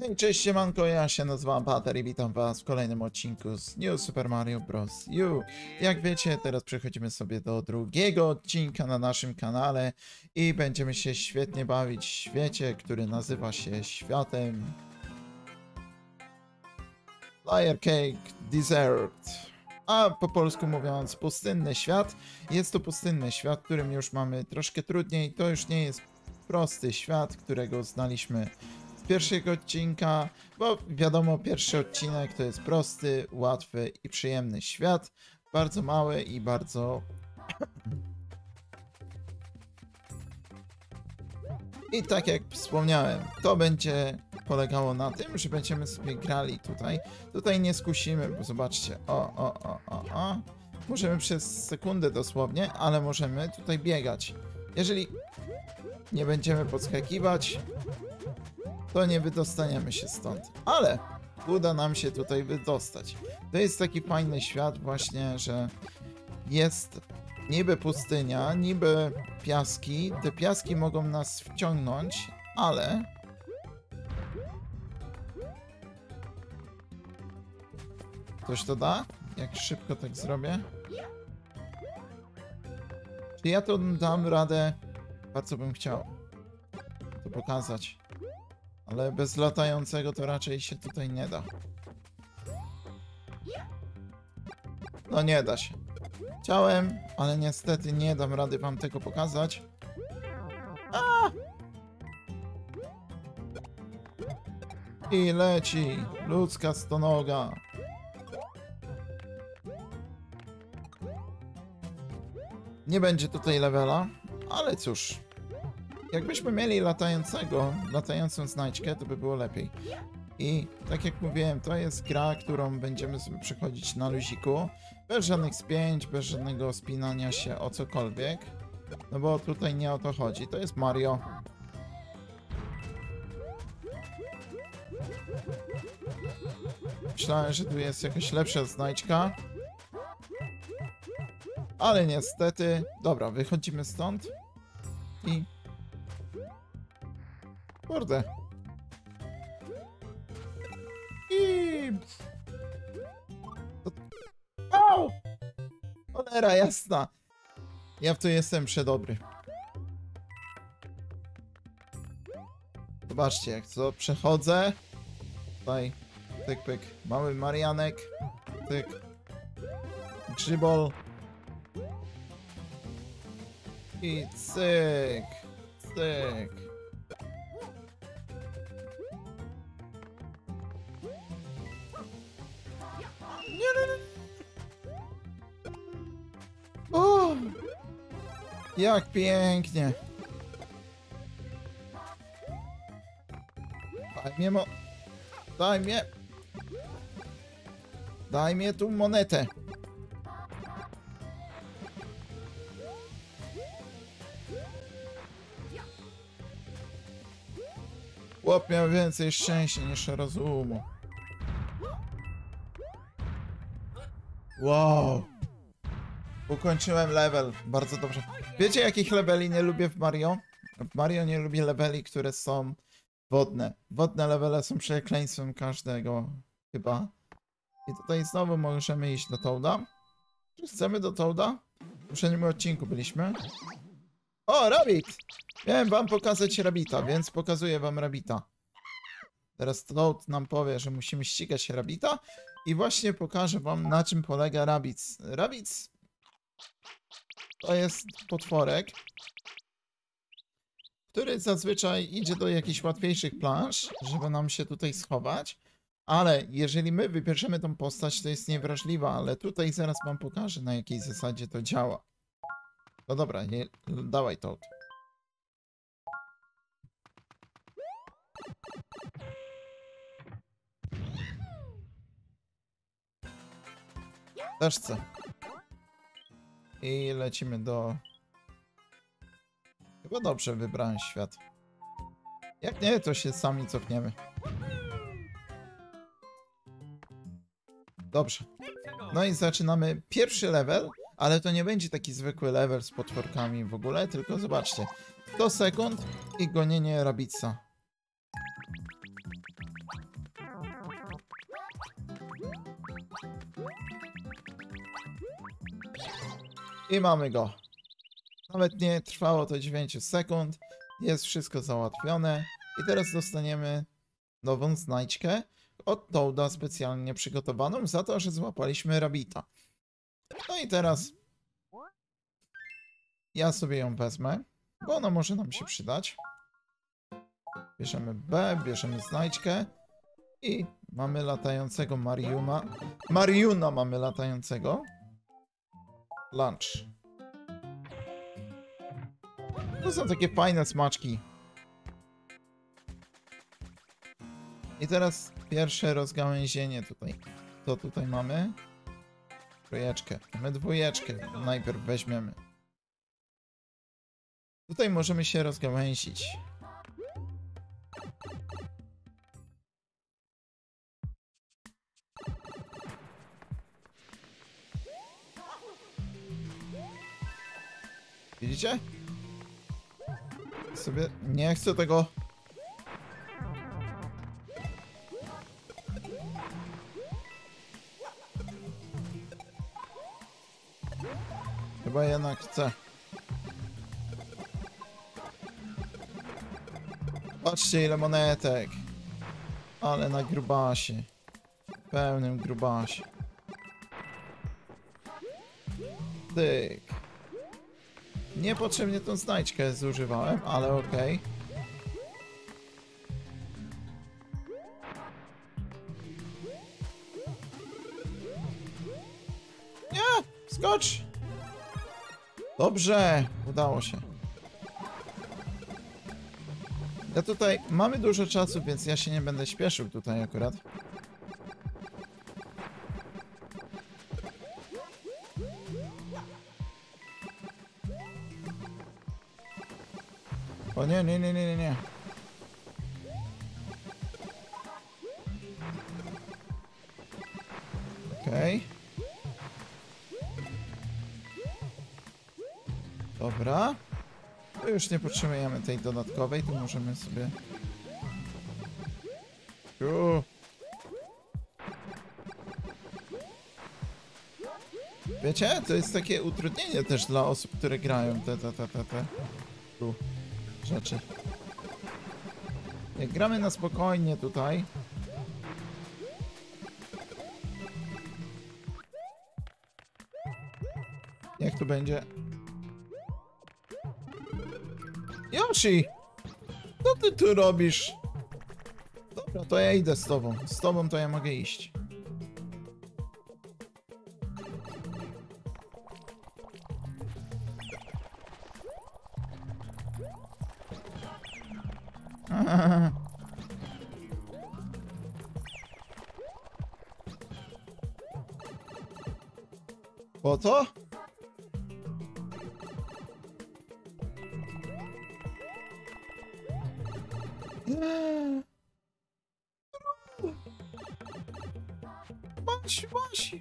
Hej, cześć, siemanko, ja się nazywam Pater i witam was w kolejnym odcinku z New Super Mario Bros. U. Jak wiecie, teraz przechodzimy sobie do drugiego odcinka na naszym kanale i będziemy się świetnie bawić w świecie, który nazywa się światem Layer Cake Desert. A po polsku mówiąc pustynny świat. Jest to pustynny świat, w którym już mamy troszkę trudniej. To już nie jest prosty świat, którego znaliśmy z pierwszego odcinka, bo wiadomo, pierwszy odcinek to jest prosty, łatwy i przyjemny świat. Bardzo mały i bardzo... I tak jak wspomniałem, to będzie polegało na tym, że będziemy sobie grali tutaj. Tutaj nie skusimy, bo zobaczcie, o. Możemy przez sekundę dosłownie, ale możemy tutaj biegać. Jeżeli nie będziemy podskakiwać, to nie wydostaniemy się stąd. Ale uda nam się tutaj wydostać. To jest taki fajny świat właśnie, że jest niby pustynia, niby piaski. Te piaski mogą nas wciągnąć, ale... Ktoś to da? Jak szybko tak zrobię? Czy ja to dam radę? Bardzo bym chciał to pokazać. Ale bez latającego to raczej się tutaj nie da. No nie da się. Chciałem, ale niestety nie dam rady wam tego pokazać. A! I leci ludzka stonoga. Nie będzie tutaj levela, ale cóż. Jakbyśmy mieli latającą znajdźkę, to by było lepiej. I tak jak mówiłem, to jest gra, którą będziemy sobie przechodzić na luziku. Bez żadnych spięć, bez żadnego spinania się o cokolwiek. No bo tutaj nie o to chodzi. To jest Mario. Myślałem, że tu jest jakaś lepsza znajdźka. Ale niestety... Dobra, wychodzimy stąd. I... Kurde. I... Au! Cholera jasna. Ja w to jestem przedobry. Zobaczcie, jak to przechodzę. Tutaj, tyk, pyk. Mały Marianek. Tyk. Grzybol. I cyk. Cyk. O! Jak pięknie. Daj mnie tu monetę. Chłop miał więcej szczęścia niż rozumu. Wow. Ukończyłem level. Bardzo dobrze. Wiecie, jakich leveli nie lubię w Mario? W Mario nie lubię leveli, które są wodne. Wodne levele są przekleństwem każdego, chyba. I tutaj znowu możemy iść do Toada. Czy chcemy do Toada? W poprzednim odcinku byliśmy. O, Rabbit! Miałem wam pokazać Rabbita, więc pokazuję wam Rabbita. Teraz Toad nam powie, że musimy ścigać Rabbita. I właśnie pokażę wam, na czym polega Rabbids. Rabbids to jest potworek, który zazwyczaj idzie do jakichś łatwiejszych planż, żeby nam się tutaj schować. Ale jeżeli my wybierzemy tą postać, to jest niewrażliwa, ale tutaj zaraz wam pokażę, na jakiej zasadzie to działa. No dobra, nie, dawaj Toad. Też chcę. I lecimy do... Chyba dobrze wybrałem świat. Jak nie, to się sami cofniemy. Dobrze. No i zaczynamy pierwszy level, ale to nie będzie taki zwykły level z potworkami w ogóle, tylko zobaczcie. 100 sekund i gonienie Rabbitsa. I mamy go. Nawet nie trwało to 9 sekund. Jest wszystko załatwione. I teraz dostaniemy nową znajdźkę od Toada specjalnie przygotowaną za to, że złapaliśmy Rabbita. No i teraz ja sobie ją wezmę, bo ona może nam się przydać. Bierzemy B, bierzemy znajdźkę i mamy latającego Mariuna. Mariuna mamy latającego. Lunch. To są takie fajne smaczki. I teraz pierwsze rozgałęzienie tutaj. Co tutaj mamy? Trójeczkę. Mamy dwójeczkę. Najpierw weźmiemy. Tutaj możemy się rozgałęzić. Widzicie? Sobie nie chcę tego. Chyba jednak chcę. Patrzcie ile monetek. Ale na grubasie. Pełnym grubasie. Tyk. Niepotrzebnie tą znajdźkę zużywałem, ale okej. Nie! Skocz! Dobrze! Udało się. Ja tutaj... Mamy dużo czasu, więc ja się nie będę śpieszył tutaj akurat. O nie, nie, nie, nie, nie, nie. Okej. Dobra. To już nie potrzebujemy tej dodatkowej, tu możemy sobie... Wiecie, to jest takie utrudnienie też dla osób, które grają te tu rzeczy. Jak gramy na spokojnie tutaj, jak to będzie? Yoshi! Co ty tu robisz? Dobra, to ja idę z tobą. Z tobą to ja mogę iść. Po to? Masz, masz.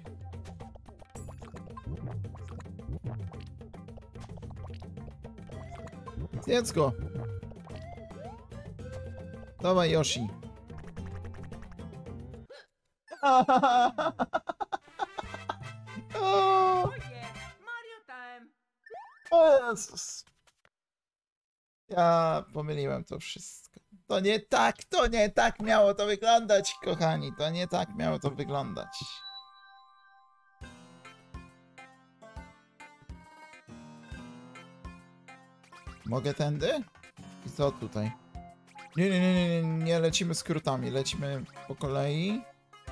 Zjedz go. Dawaj, Yoshi. O Jezus. Ja pomyliłem to wszystko. To nie tak miało to wyglądać, kochani. To nie tak miało to wyglądać. Mogę tędy? I co tutaj? Nie, nie, nie, nie, nie, nie lecimy skrótami, lecimy po kolei.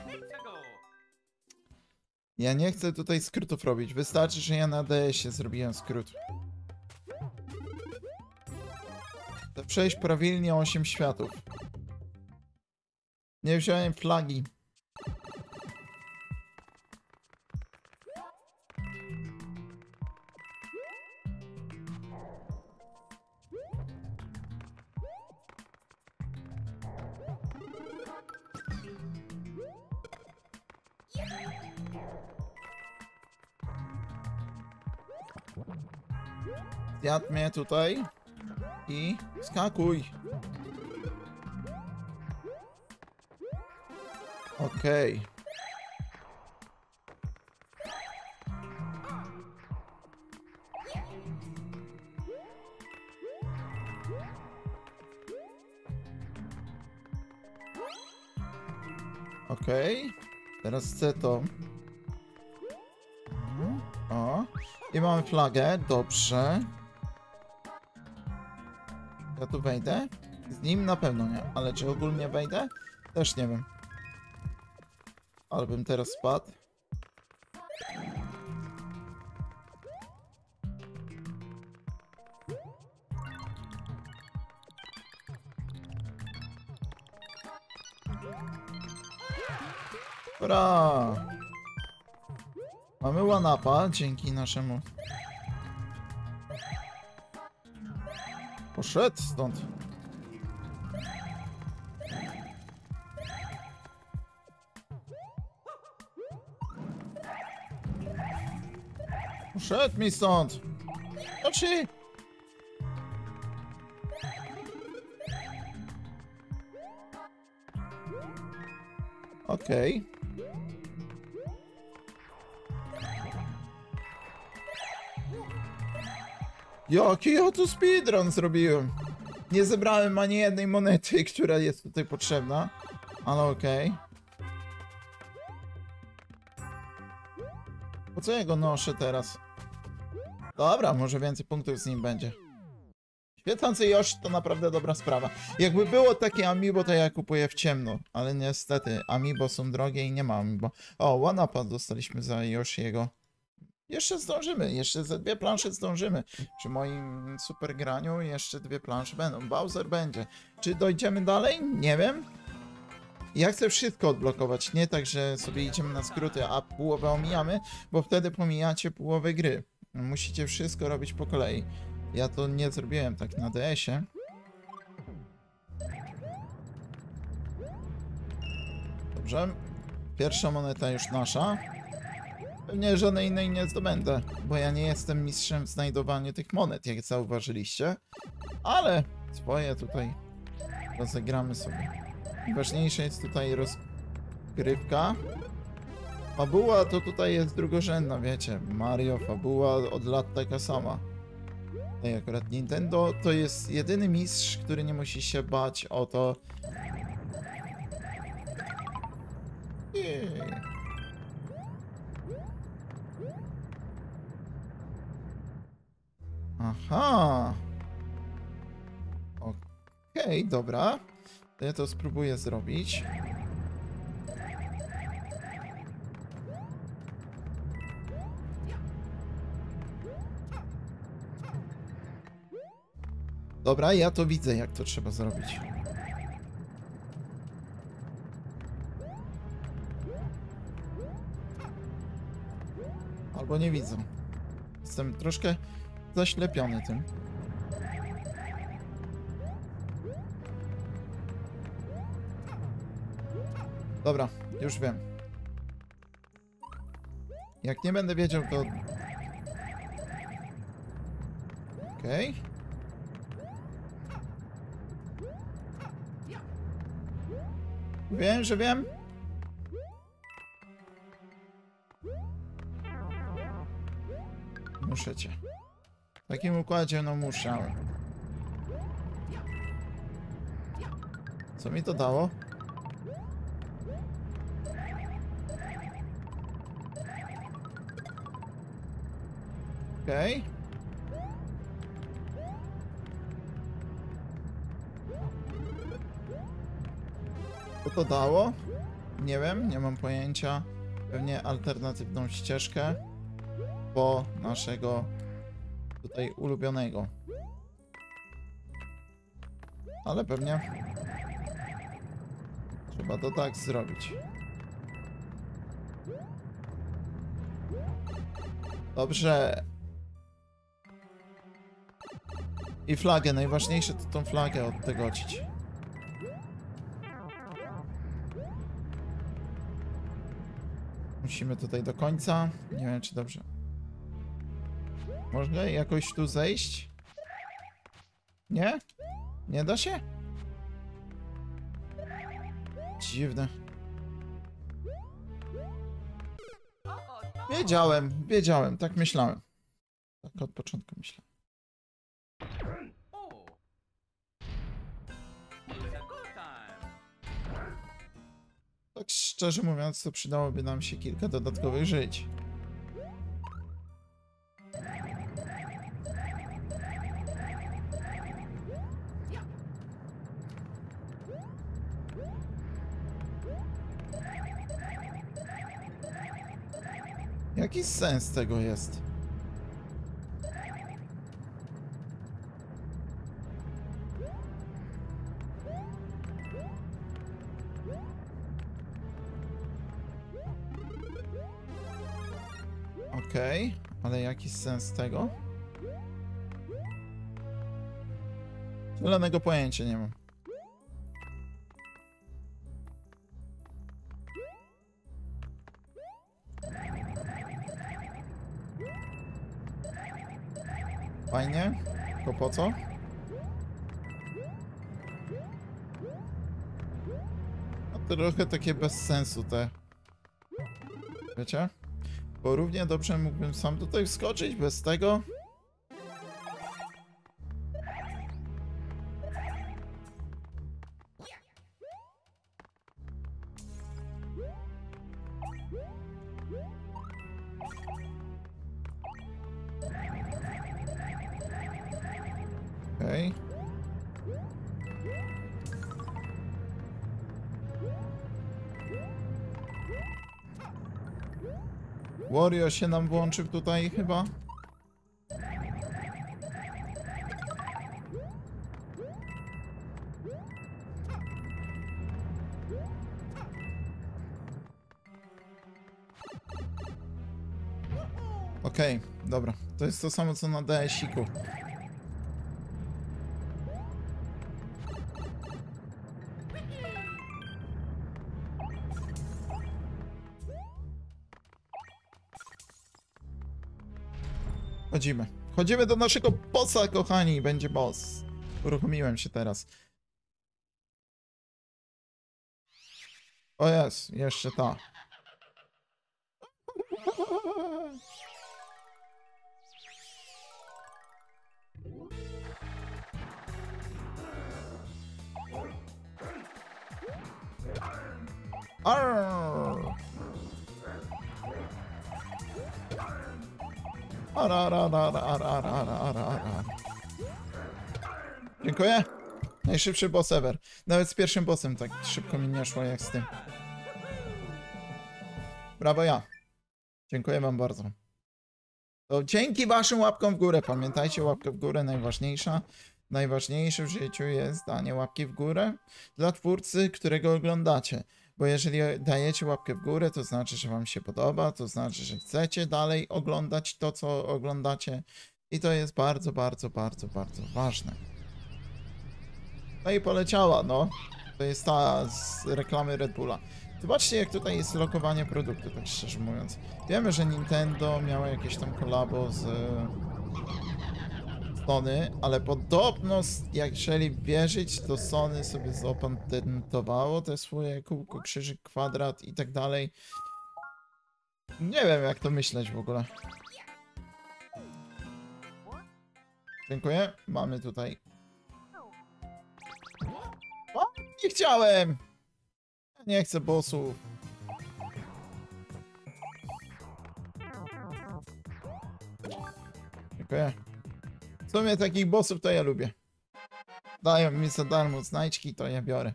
Ja nie chcę tutaj skrótów robić. Wystarczy, że ja na DS-ie zrobiłem skrót. Chcę przejść prawilnie 8 światów. Nie wziąłem flagi. Zjadł mnie tutaj i skakuj. Okej. Okej. Teraz chcę to. O. I mamy flagę. Dobrze. Ja tu wejdę? Z nim na pewno nie. Ale czy ogólnie wejdę? Też nie wiem. Ale bym teraz spadł. Ura! Mamy one-upa dzięki naszemu... Poszedł stąd. Poszedł mi stąd. Znaczy... Okej. Jaki ja tu speedrun zrobiłem? Nie zebrałem ani jednej monety, która jest tutaj potrzebna. Ale okej. Po co ja go noszę teraz? Dobra, może więcej punktów z nim będzie. Świecący Yoshi to naprawdę dobra sprawa. Jakby było takie amiibo, to ja kupuję w ciemno. Ale niestety, amiibo są drogie i nie ma amiibo. O, one-upa dostaliśmy za Yoshiego. Jeszcze zdążymy, jeszcze ze 2 plansze zdążymy. Przy moim super graniu jeszcze 2 plansze będą. Bowser będzie. Czy dojdziemy dalej? Nie wiem. Ja chcę wszystko odblokować, nie tak, że sobie idziemy na skróty, a połowę omijamy, bo wtedy pomijacie połowę gry. Musicie wszystko robić po kolei. Ja to nie zrobiłem tak na DS-ie. Dobrze. Pierwsza moneta już nasza. Pewnie żadnej innej nie zdobędę, bo ja nie jestem mistrzem w znajdowaniu tych monet, jak zauważyliście. Ale swoje tutaj rozegramy sobie. Ważniejsza jest tutaj rozgrywka. Fabuła to tutaj jest drugorzędna, wiecie. Mario, fabuła od lat taka sama. Tutaj akurat Nintendo to jest jedyny mistrz, który nie musi się bać o to. Aha. Okej, dobra. To ja to spróbuję zrobić. Dobra, ja to widzę, jak to trzeba zrobić. Albo nie widzę. Jestem troszkę zaślepiony tym. Dobra, już wiem. Jak nie będę wiedział, to... Okej. Wiem, że wiem. Muszę cię. W takim układzie, no muszę. Co mi to dało? Okej. Co to dało? Nie wiem, nie mam pojęcia. Pewnie alternatywną ścieżkę po naszego tutaj ulubionego. Ale pewnie trzeba to tak zrobić. Dobrze. I flagę, najważniejsze to tą flagę odtegodzić. Musimy tutaj do końca. Nie wiem, czy dobrze. Można jakoś tu zejść? Nie? Nie da się? Dziwne. Wiedziałem, tak myślałem. Tak od początku myślałem. Tak szczerze mówiąc, to przydałoby nam się kilka dodatkowych żyć. Jaki sens tego jest? Okej, ale jaki sens tego? Zielonego pojęcia nie mam. Fajnie, tylko po co? No trochę takie bez sensu te. Wiecie? Bo równie dobrze mógłbym sam tutaj wskoczyć bez tego. Okej. Wario się nam włączył tutaj chyba. Okej, dobra. To jest to samo co na DS-iku. Chodzimy. Chodzimy do naszego bossa, kochani. Będzie boss. Uruchomiłem się teraz. O jest, jeszcze ta. Arr! Dziękuję. Najszybszy boss ever. Nawet z pierwszym bossem tak szybko mi nie szło jak z tym. Brawo ja. Dziękuję wam bardzo. To dzięki waszym łapkom w górę. Pamiętajcie, łapka w górę najważniejsza. Najważniejsze w życiu jest danie łapki w górę dla twórcy, którego oglądacie. Bo jeżeli dajecie łapkę w górę, to znaczy, że wam się podoba, to znaczy, że chcecie dalej oglądać to, co oglądacie. I to jest bardzo, bardzo, bardzo, bardzo ważne. No i poleciała, no. To jest ta z reklamy Red Bulla. Zobaczcie, jak tutaj jest lokowanie produktu, tak szczerze mówiąc. Wiemy, że Nintendo miało jakieś tam kolabo z Sony, ale podobno, jeżeli wierzyć, to Sony sobie zapatentowało te swoje kółko, krzyżyk, kwadrat i tak dalej. Nie wiem, jak to myśleć w ogóle. Dziękuję. Mamy tutaj... O, nie chciałem! Nie chcę bossów. Dziękuję. W sumie takich bossów to ja lubię. Dają mi za darmo znajdźki, to ja biorę.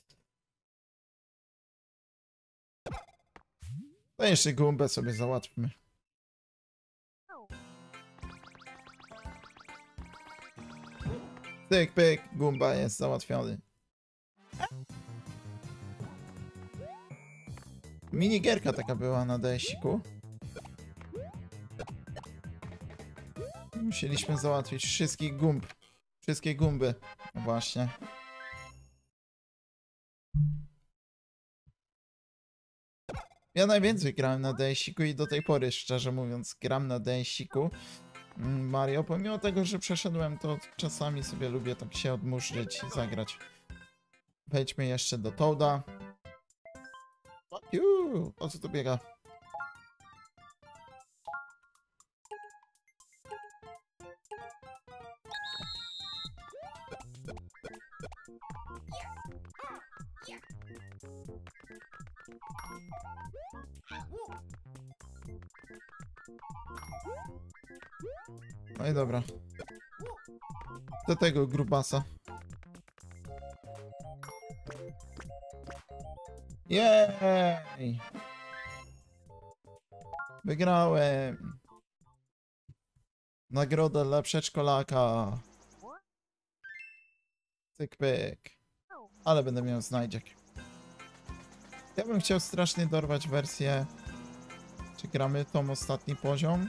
To jeszcze gumbę sobie załatwmy. Tyk, pyk, gumba jest załatwiony. Minigierka taka była na DS-iku. Musieliśmy załatwić wszystkich gumb. Wszystkie gumby. No właśnie. Ja najwięcej grałem na DS-iku i do tej pory, szczerze mówiąc, gram na DS-iku. Mario, pomimo tego, że przeszedłem, to czasami sobie lubię tak się odmurzyć i zagrać. Wejdźmy jeszcze do Toada. O co tu biega? No i dobra. Do tego grubasa. Jej! Wygrałem! Nagroda dla przedszkolaka. Cyk pyk. Ale będę miał znajdziek. Ja bym chciał strasznie dorwać wersję. Czy gramy tą ostatni poziom?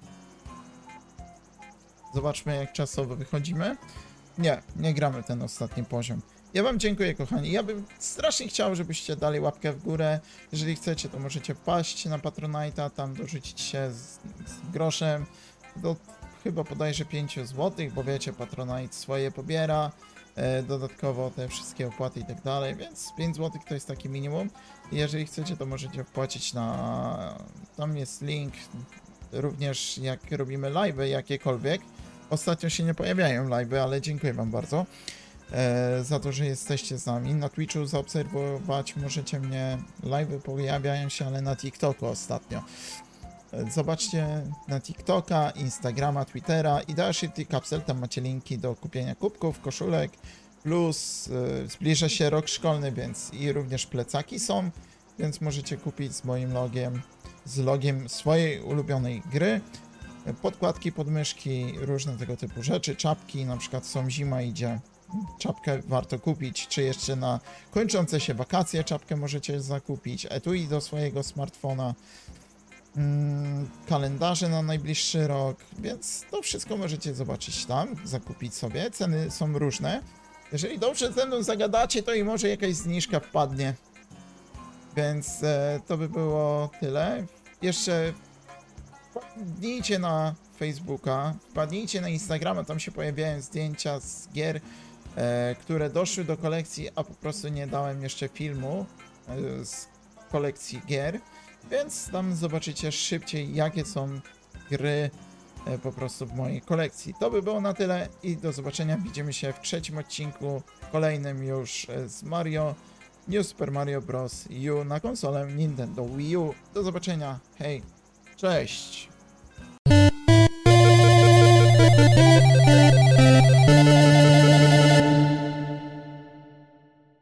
Zobaczmy, jak czasowo wychodzimy. Nie gramy ten ostatni poziom. Ja wam dziękuję, kochani. Ja bym strasznie chciał, żebyście dali łapkę w górę. Jeżeli chcecie, to możecie wpaść na Patronite'a, tam dorzucić się z groszem. Do chyba bodajże 5 zł, bo wiecie, Patronite swoje pobiera. Dodatkowo te wszystkie opłaty i tak dalej, więc 5 zł to jest taki minimum. I jeżeli chcecie, to możecie wpłacić na... Tam jest link, również jak robimy live'y jakiekolwiek. Ostatnio się nie pojawiają live'y, ale dziękuję wam bardzo za to, że jesteście z nami. Na Twitchu zaobserwować możecie mnie, live'y pojawiają się, ale na TikToku ostatnio. Zobaczcie na TikToka, Instagrama, Twittera i Dash City Capsule, tam macie linki do kupienia kubków, koszulek, plus zbliża się rok szkolny, więc i również plecaki są, więc możecie kupić z moim logiem, z logiem swojej ulubionej gry, podkładki, podmyszki, różne tego typu rzeczy, czapki, na przykład są zima idzie, czapkę warto kupić, czy jeszcze na kończące się wakacje czapkę możecie zakupić, etui do swojego smartfona, kalendarze na najbliższy rok, więc to wszystko możecie zobaczyć tam, zakupić sobie. Ceny są różne. Jeżeli dobrze ze mną zagadacie, to i może jakaś zniżka wpadnie. Więc to by było tyle. Jeszcze wpadnijcie na Facebooka, wpadnijcie na Instagrama, tam się pojawiają zdjęcia z gier, które doszły do kolekcji, a po prostu nie dałem jeszcze filmu z kolekcji gier. Więc tam zobaczycie szybciej, jakie są gry po prostu w mojej kolekcji. To by było na tyle i do zobaczenia. Widzimy się w trzecim odcinku, kolejnym już z Mario, New Super Mario Bros. U na konsolę Nintendo Wii U. Do zobaczenia, hej, cześć!